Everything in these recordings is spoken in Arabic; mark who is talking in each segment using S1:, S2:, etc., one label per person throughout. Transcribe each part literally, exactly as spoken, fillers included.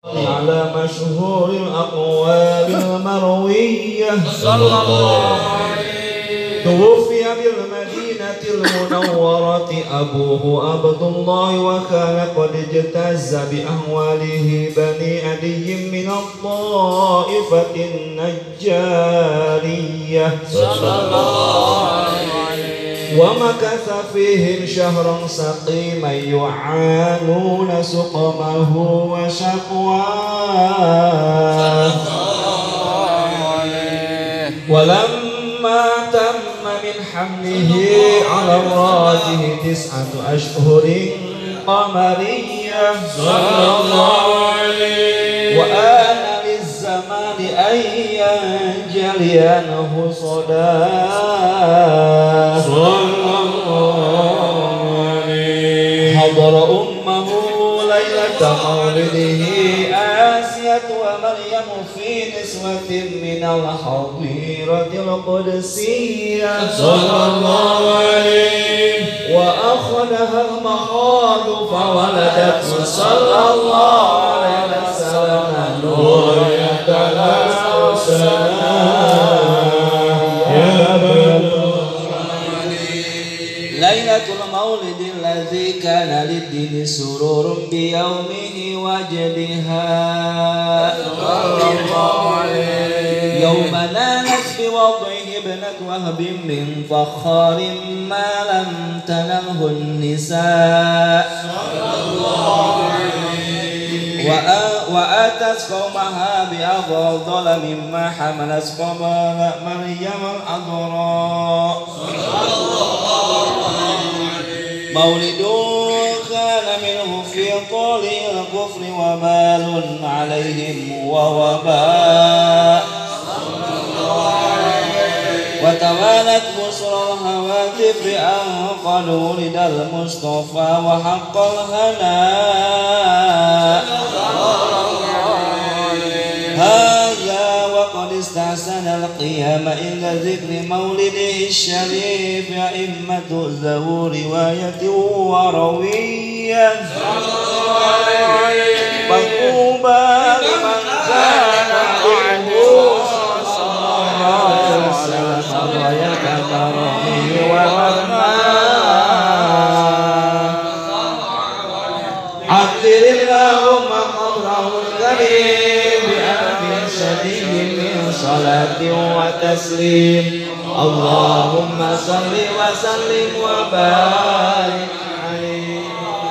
S1: على مشهور الأقوال المروية صلى الله عليه. توفي بالمدينة المنورة أبوه عبد الله، وكان قد اجتاز بأهواله بني عدي من الطائفة النجارية صلى الله عليه. ومكث فيهم شهرا سقيما يعانون سقمه وشقواه. ولما تم من حمله على امراته تسعة أشهر قمرية صلى الله عليه. وآن للزمان أن ينجلي عنه صداه صلى الله عليه. حضر أمه ليلة مولده آسية ومريم في نسوة من الحظيرة القدسية صلى الله عليه. وأخذها المخاض فولدته صلى الله عليه وسلم نور يتلاشى ليلة المولد الذي كان للدين سرور بيومه وجدها يوم نالت بوضعه ابنة وهب من فخار ما لم تنله النساء وآتت قومها بأفضل مما حملت قوم مريم العذراء. مولد كان منه في طول الكفر وبال عليهم ووباء. وتوالت بشرى الهواتف أن قد ولد المصطفى وحق الهناء. هذا وقد استحسن القيام إلى ذكر مولده الشريف أئمة ذو رواية وروية فطوبى لمن كان عنه صلى الله عليه وسلم ويتكرمه ومناه. عطر اللهم قبره الكريم بألف شديد من صلاة وتسليم. اللهم صل وسلم وبارك عليه.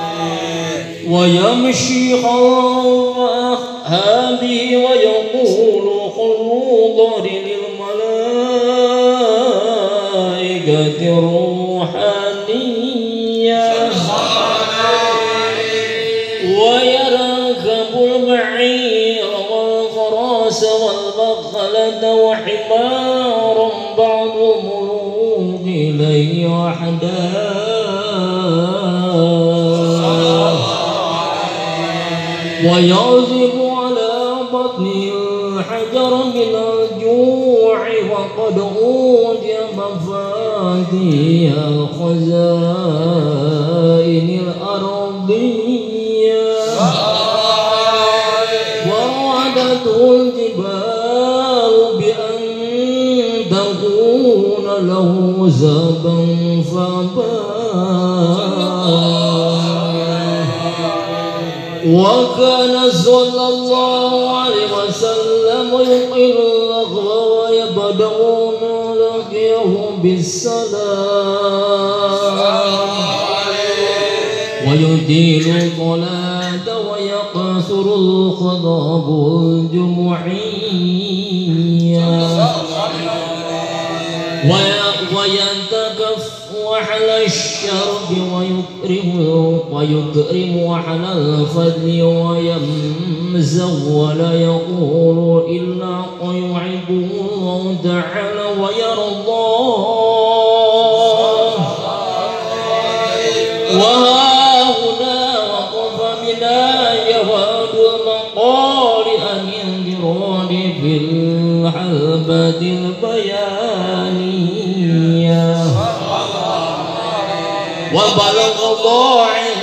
S2: ويمشي خلف هذه ويقول خلوضا للملائكة الروحانية. ويركب البعير والفراس والبغلة وحمارا بعض ملوك إليه وحده. ويعزف على بطن الحجر من الجوع وقد أوتي مفاتيح الخزائن الأرضية. ووعدته الجبال بأن تكون له زبا فأبى. وكان صلى الله عليه وسلم يقيل اللغو ويبدأ لقيه بالسلام ويدين الصلاة ويقصر الخطاب الجمعية وينتكف على الشرب ويكرم ويكرم على الفضل ويمزو ولا يقول إلا ويعبه الله تعالى ويرضاه. وها هنا وقف بنا جواد المقال أن ينذرون بالحلبة البيانية. وبلغ ضاعف